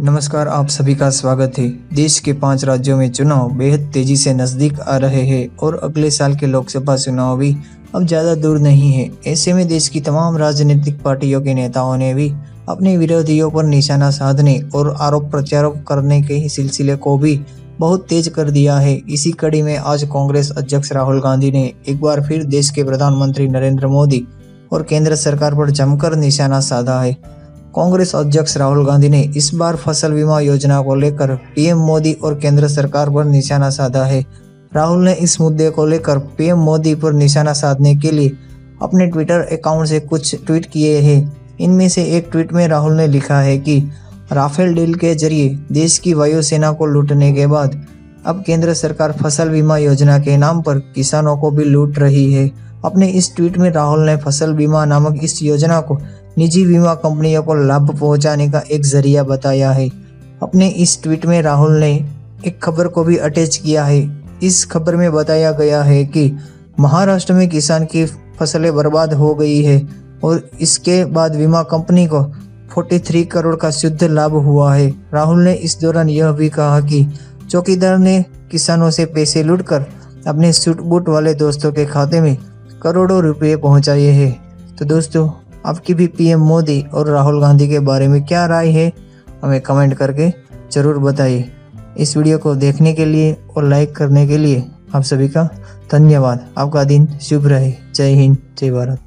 नमस्कार, आप सभी का स्वागत है। देश के 5 राज्यों में चुनाव बेहद तेजी से नजदीक आ रहे हैं और अगले साल के लोकसभा चुनाव भी अब ज्यादा दूर नहीं है। ऐसे में देश की तमाम राजनीतिक पार्टियों के नेताओं ने भी अपने विरोधियों पर निशाना साधने और आरोप प्रत्यारोप करने के सिलसिले को भी बहुत तेज कर दिया है। इसी कड़ी में आज कांग्रेस अध्यक्ष राहुल गांधी ने एक बार फिर देश के प्रधानमंत्री नरेंद्र मोदी और केंद्र सरकार पर जमकर निशाना साधा है। कांग्रेस अध्यक्ष राहुल गांधी ने इस बार फसल बीमा योजना को लेकर पीएम मोदी और केंद्र सरकार पर निशाना साधा है। राहुल ने इस मुद्दे को लेकर पीएम मोदी पर निशाना साधने के लिए अपने ट्विटर अकाउंट से कुछ ट्वीट किए हैं। इनमें से एक ट्वीट में राहुल ने लिखा है कि राफेल डील के जरिए देश की वायुसेना को लूटने के बाद अब केंद्र सरकार फसल बीमा योजना के नाम पर किसानों को भी लूट रही है। अपने इस ट्वीट में राहुल ने फसल बीमा नामक इस योजना को निजी बीमा कंपनियों को लाभ पहुंचाने का एक जरिया बताया है। अपने इस ट्वीट में राहुल ने एक खबर को भी अटैच किया है। इस खबर में बताया गया है कि महाराष्ट्र में किसान की फसलें बर्बाद हो गई है और इसके बाद बीमा कंपनी को 43 करोड़ का शुद्ध लाभ हुआ है। राहुल ने इस दौरान यह भी कहा कि चौकीदार ने किसानों से पैसे लूटकर अपने सूट बूट वाले दोस्तों के खाते में करोड़ों रुपए पहुंचाए हैं। तो दोस्तों, आपकी भी पीएम मोदी और राहुल गांधी के बारे में क्या राय है, हमें कमेंट करके ज़रूर बताइए। इस वीडियो को देखने के लिए और लाइक करने के लिए आप सभी का धन्यवाद। आपका दिन शुभ रहे। जय हिंद, जय भारत।